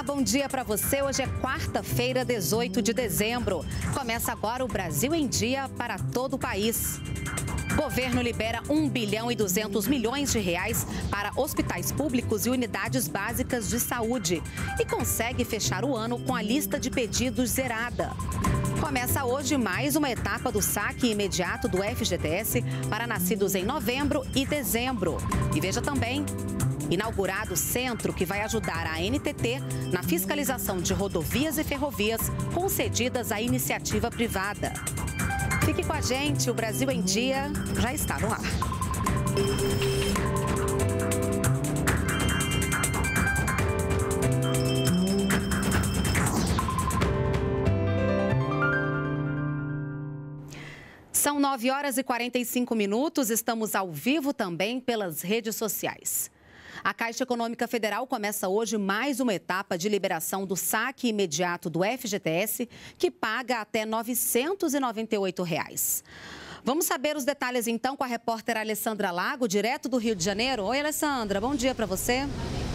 bom dia para você. Hoje é quarta-feira, 18 de dezembro. Começa agora o Brasil em Dia para todo o país. Governo libera 1 bilhão e 200 milhões de reais para hospitais públicos e unidades básicas de saúde e consegue fechar o ano com a lista de pedidos zerada. Começa hoje mais uma etapa do saque imediato do FGTS para nascidos em novembro e dezembro. E veja também, inaugurado o centro que vai ajudar a ANTT na fiscalização de rodovias e ferrovias concedidas à iniciativa privada. Fique com a gente, o Brasil em Dia já está no ar. São 9 horas e 45 minutos, estamos ao vivo também pelas redes sociais. A Caixa Econômica Federal começa hoje mais uma etapa de liberação do saque imediato do FGTS, que paga até R$ 998. Vamos saber os detalhes então com a repórter Alessandra Lago, direto do Rio de Janeiro. Oi, Alessandra, bom dia para você.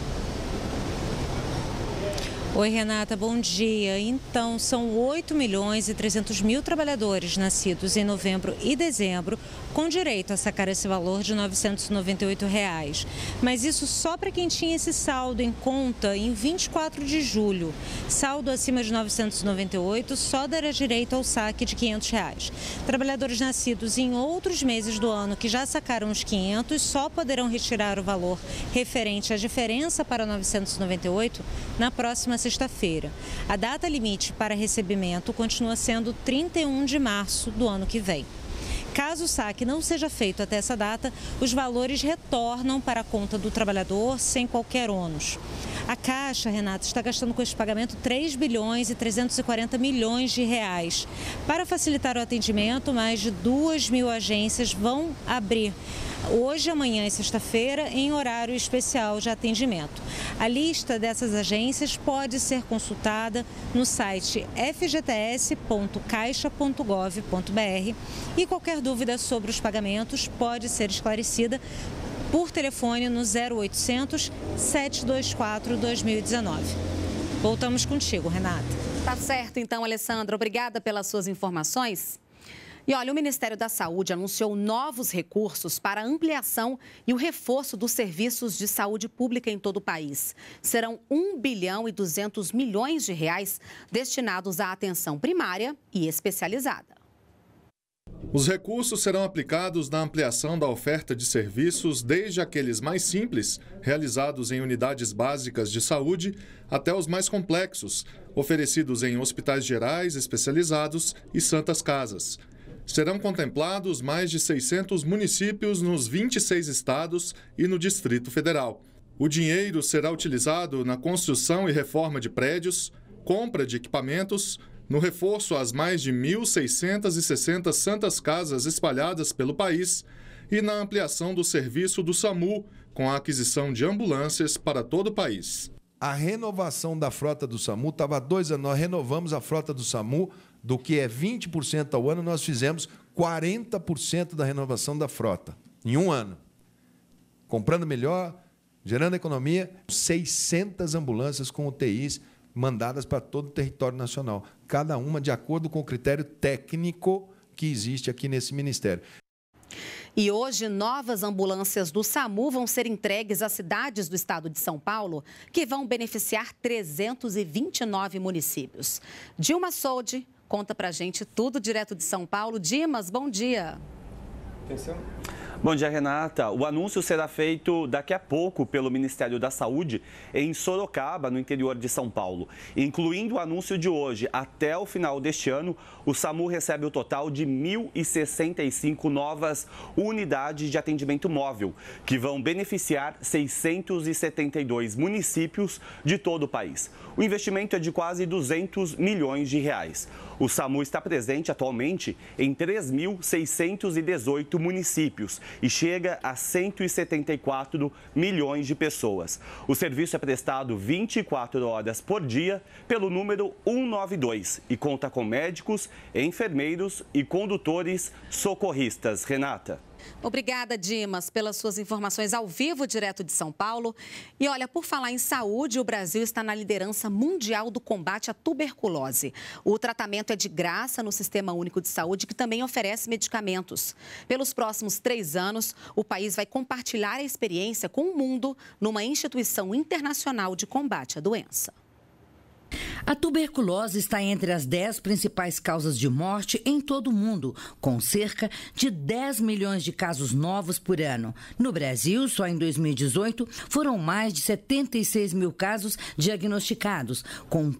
Oi, Renata, bom dia. Então, são 8 milhões e 300 mil trabalhadores nascidos em novembro e dezembro com direito a sacar esse valor de R$ 998. Mas isso só para quem tinha esse saldo em conta em 24 de julho. Saldo acima de 998 só dará direito ao saque de R$ 500. Trabalhadores nascidos em outros meses do ano que já sacaram os 500 só poderão retirar o valor referente à diferença para 998 na próxima sexta-feira. A data limite para recebimento continua sendo 31 de março do ano que vem. Caso o saque não seja feito até essa data, os valores retornam para a conta do trabalhador sem qualquer ônus. A Caixa, Renata, está gastando com esse pagamento 3 bilhões e 340 milhões de reais. Para facilitar o atendimento, mais de 2.000 agências vão abrir hoje, amanhã e sexta-feira em horário especial de atendimento. A lista dessas agências pode ser consultada no site fgts.caixa.gov.br e qualquer dúvida sobre os pagamentos pode ser esclarecida por telefone no 0800 724 2019. Voltamos contigo, Renata. Tá certo, então, Alessandra. Obrigada pelas suas informações. E olha, o Ministério da Saúde anunciou novos recursos para a ampliação e o reforço dos serviços de saúde pública em todo o país. Serão 1 bilhão e 200 milhões de reais destinados à atenção primária e especializada. Os recursos serão aplicados na ampliação da oferta de serviços, desde aqueles mais simples, realizados em unidades básicas de saúde, até os mais complexos, oferecidos em hospitais gerais, especializados e santas casas. Serão contemplados mais de 600 municípios nos 26 estados e no Distrito Federal. O dinheiro será utilizado na construção e reforma de prédios, compra de equipamentos, no reforço às mais de 1.660 santas casas espalhadas pelo país e na ampliação do serviço do SAMU, com a aquisição de ambulâncias para todo o país. A renovação da frota do SAMU estava há 2 anos. Nós renovamos a frota do SAMU, do que é 20% ao ano, nós fizemos 40% da renovação da frota, em um ano. Comprando melhor, gerando economia, 600 ambulâncias com UTIs mandadas para todo o território nacional, cada uma de acordo com o critério técnico que existe aqui nesse Ministério. E hoje, novas ambulâncias do SAMU vão ser entregues às cidades do estado de São Paulo, que vão beneficiar 329 municípios. Dilma Soldi conta pra gente tudo direto de São Paulo. Dimas, bom dia. Atenção. Bom dia, Renata. O anúncio será feito daqui a pouco pelo Ministério da Saúde em Sorocaba, no interior de São Paulo. Incluindo o anúncio de hoje, até o final deste ano, o SAMU recebe o total de 1.065 novas unidades de atendimento móvel, que vão beneficiar 672 municípios de todo o país. O investimento é de quase 200 milhões de reais. O SAMU está presente atualmente em 3.618 municípios e chega a 174 milhões de pessoas. O serviço é prestado 24 horas por dia pelo número 192 e conta com médicos, enfermeiros e condutores socorristas. Renata. Obrigada, Dimas, pelas suas informações ao vivo, direto de São Paulo. E olha, por falar em saúde, o Brasil está na liderança mundial do combate à tuberculose. O tratamento é de graça no Sistema Único de Saúde, que também oferece medicamentos. Pelos próximos 3 anos, o país vai compartilhar a experiência com o mundo numa instituição internacional de combate à doença. A tuberculose está entre as 10 principais causas de morte em todo o mundo, com cerca de 10 milhões de casos novos por ano. No Brasil, só em 2018, foram mais de 76 mil casos diagnosticados, com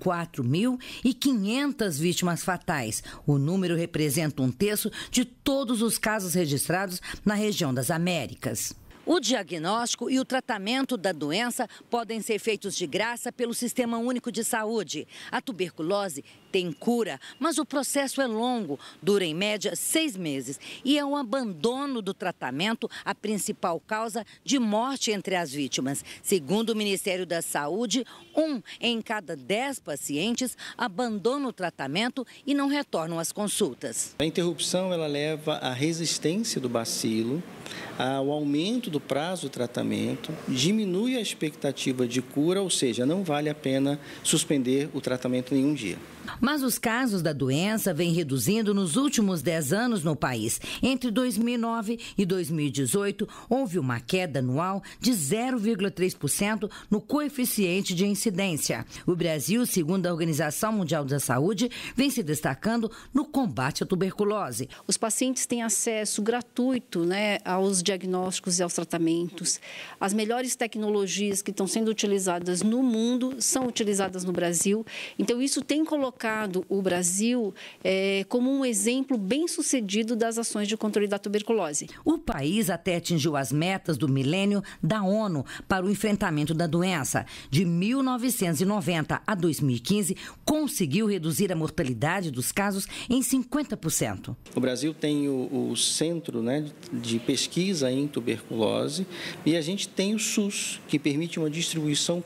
4.500 vítimas fatais. O número representa 1/3 de todos os casos registrados na região das Américas. O diagnóstico e o tratamento da doença podem ser feitos de graça pelo Sistema Único de Saúde. A tuberculose tem cura, mas o processo é longo, dura em média 6 meses. E é o abandono do tratamento a principal causa de morte entre as vítimas. Segundo o Ministério da Saúde, 1 em cada 10 pacientes abandona o tratamento e não retornam às consultas. A interrupção ela leva à resistência do bacilo, ao aumento do prazo do tratamento, diminui a expectativa de cura, ou seja, não vale a pena suspender o tratamento nenhum dia. Mas os casos da doença vêm reduzindo nos últimos 10 anos no país. Entre 2009 e 2018, houve uma queda anual de 0,3% no coeficiente de incidência. O Brasil, segundo a Organização Mundial da Saúde, vem se destacando no combate à tuberculose. Os pacientes têm acesso gratuito, aos diagnósticos e aos tratamentos. As melhores tecnologias que estão sendo utilizadas no mundo são utilizadas no Brasil. Então, isso tem colocado o Brasil como um exemplo bem-sucedido das ações de controle da tuberculose. O país até atingiu as metas do milênio da ONU para o enfrentamento da doença. De 1990 a 2015, conseguiu reduzir a mortalidade dos casos em 50%. O Brasil tem o Centro de Pesquisa em Tuberculose e a gente tem o SUS, que permite uma distribuição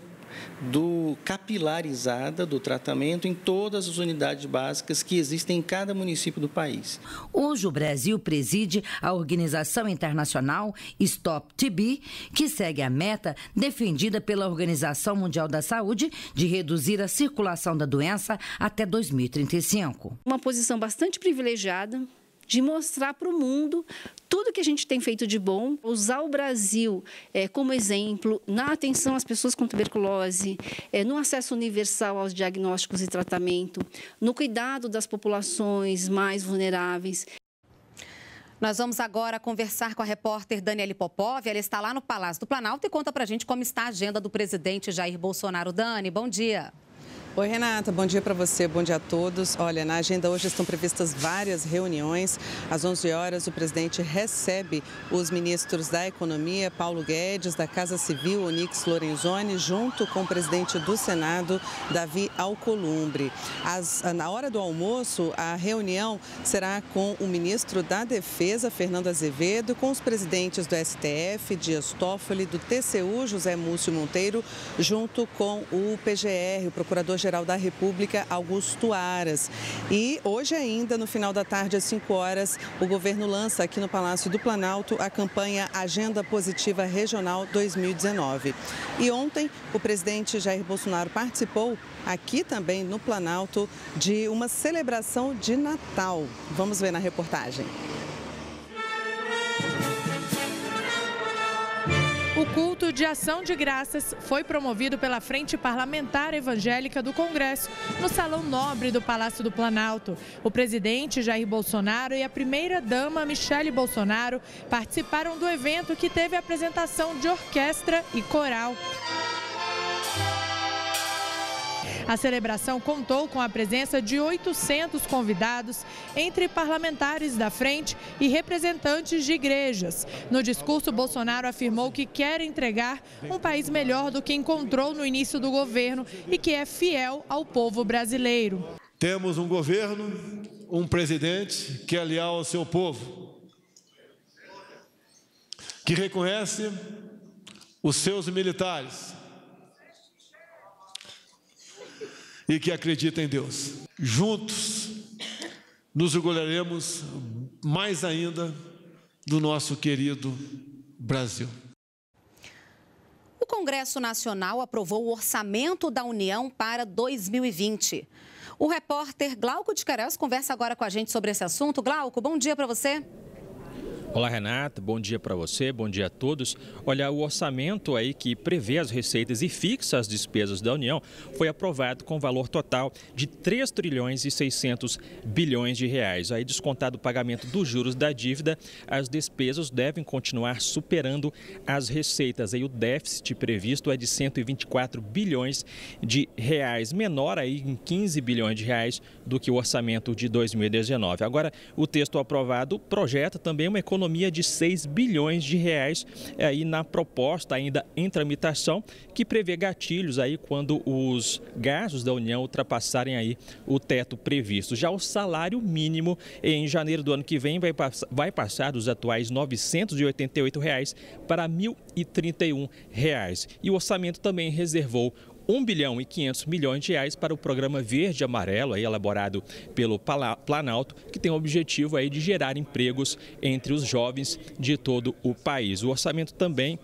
capilarizada do tratamento em todas as unidades básicas que existem em cada município do país. Hoje o Brasil preside a organização internacional Stop TB, que segue a meta defendida pela Organização Mundial da Saúde de reduzir a circulação da doença até 2035. Uma posição bastante privilegiada de mostrar para o mundo tudo que a gente tem feito de bom, usar o Brasil como exemplo na atenção às pessoas com tuberculose, no acesso universal aos diagnósticos e tratamento, no cuidado das populações mais vulneráveis. Nós vamos agora conversar com a repórter Daniele Popov. Ela está lá no Palácio do Planalto e conta para a gente como está a agenda do presidente Jair Bolsonaro. Dani, bom dia. Oi, Renata, bom dia para você, bom dia a todos. Olha, na agenda hoje estão previstas várias reuniões. Às 11 horas, o presidente recebe os ministros da Economia, Paulo Guedes, da Casa Civil, Onyx Lorenzoni, junto com o presidente do Senado, Davi Alcolumbre. Na hora do almoço, a reunião será com o ministro da Defesa, Fernando Azevedo, com os presidentes do STF, Dias Toffoli, do TCU, José Múcio Monteiro, junto com o PGR, o Procurador-Geral da República, Augusto Aras. E hoje ainda, no final da tarde, às 5 horas, o governo lança aqui no Palácio do Planalto a campanha Agenda Positiva Regional 2019. E ontem, o presidente Jair Bolsonaro participou aqui também no Planalto de uma celebração de Natal. Vamos ver na reportagem. O culto de ação de graças foi promovido pela Frente Parlamentar Evangélica do Congresso, no Salão Nobre do Palácio do Planalto. O presidente Jair Bolsonaro e a primeira-dama Michele Bolsonaro participaram do evento, que teve apresentação de orquestra e coral. A celebração contou com a presença de 800 convidados, entre parlamentares da frente e representantes de igrejas. No discurso, Bolsonaro afirmou que quer entregar um país melhor do que encontrou no início do governo e que é fiel ao povo brasileiro. Temos um governo, um presidente que é leal ao seu povo, que reconhece os seus militares e que acredita em Deus. Juntos nos orgulharemos mais ainda do nosso querido Brasil. O Congresso Nacional aprovou o Orçamento da União para 2020. O repórter Glauco de Queiroz conversa agora com a gente sobre esse assunto. Glauco, bom dia para você. Olá, Renata, bom dia para você, bom dia a todos. Olha, o orçamento aí que prevê as receitas e fixa as despesas da União foi aprovado com valor total de 3 trilhões e 600 bilhões de reais. Aí, descontado o pagamento dos juros da dívida, as despesas devem continuar superando as receitas. Aí, o déficit previsto é de 124 bilhões de reais, menor aí em 15 bilhões de reais do que o orçamento de 2019. Agora, o texto aprovado projeta também uma economia de 6 bilhões de reais aí na proposta ainda em tramitação, que prevê gatilhos aí quando os gastos da União ultrapassarem aí o teto previsto. Já o salário mínimo em janeiro do ano que vem vai passar dos atuais R$ 988 reais para R$ 1.031 reais. E o orçamento também reservou 1 bilhão e 500 milhões de reais para o programa Verde e Amarelo, aí elaborado pelo Planalto, que tem o objetivo aí de gerar empregos entre os jovens de todo o país. O orçamento também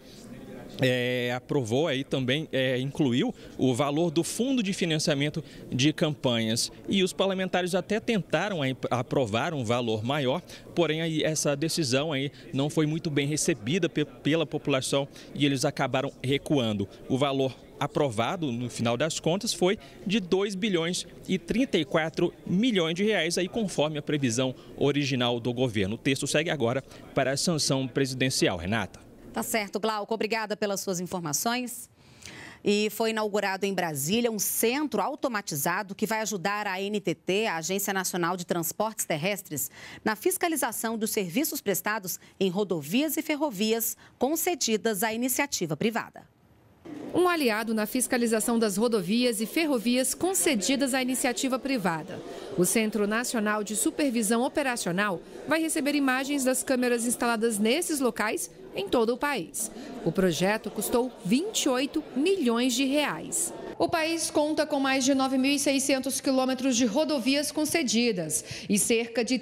aprovou aí também, incluiu o valor do Fundo de Financiamento de Campanhas, e os parlamentares até tentaram aprovar um valor maior, porém aí essa decisão aí não foi muito bem recebida pela população e eles acabaram recuando. O valor aprovado no final das contas foi de 2 bilhões e 34 milhões de reais, aí conforme a previsão original do governo. O texto segue agora para a sanção presidencial. Renata. Tá certo, Glauco. Obrigada pelas suas informações. E foi inaugurado em Brasília um centro automatizado que vai ajudar a ANTT, a Agência Nacional de Transportes Terrestres, na fiscalização dos serviços prestados em rodovias e ferrovias concedidas à iniciativa privada. Um aliado na fiscalização das rodovias e ferrovias concedidas à iniciativa privada. O Centro Nacional de Supervisão Operacional vai receber imagens das câmeras instaladas nesses locais em todo o país. O projeto custou 28 milhões de reais. O país conta com mais de 9.600 quilômetros de rodovias concedidas e cerca de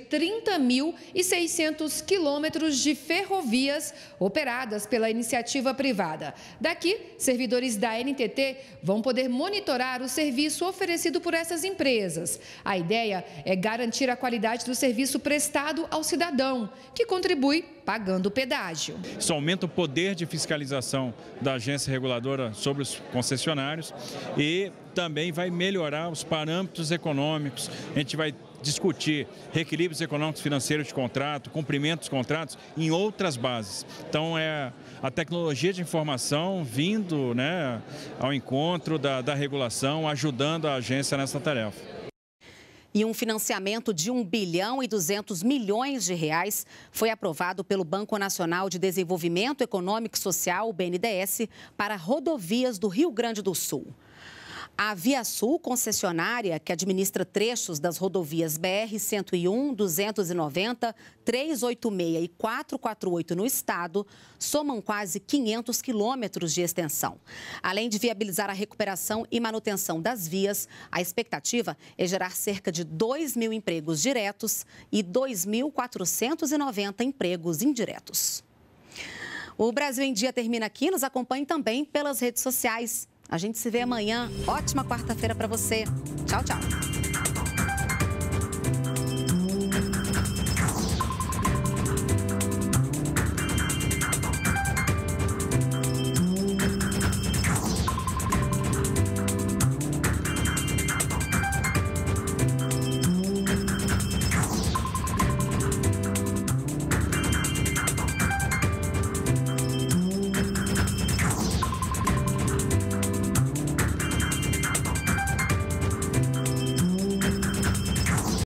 30.600 quilômetros de ferrovias operadas pela iniciativa privada. Daqui, servidores da ANTT vão poder monitorar o serviço oferecido por essas empresas. A ideia é garantir a qualidade do serviço prestado ao cidadão, que contribui pagando pedágio. Isso aumenta o poder de fiscalização da agência reguladora sobre os concessionários e também vai melhorar os parâmetros econômicos. A gente vai discutir reequilíbrios econômicos financeiros de contrato, cumprimento dos contratos em outras bases. Então, é a tecnologia de informação vindo, né, ao encontro da regulação, ajudando a agência nessa tarefa. E um financiamento de 1 bilhão e 200 milhões de reais foi aprovado pelo Banco Nacional de Desenvolvimento Econômico e Social, o BNDES, para rodovias do Rio Grande do Sul. A ViaSul, concessionária que administra trechos das rodovias BR-101, 290, 386 e 448 no estado, somam quase 500 quilômetros de extensão. Além de viabilizar a recuperação e manutenção das vias, a expectativa é gerar cerca de 2.000 empregos diretos e 2.490 empregos indiretos. O Brasil em Dia termina aqui. Nos acompanhe também pelas redes sociais. A gente se vê amanhã. Ótima quarta-feira para você. Tchau, tchau.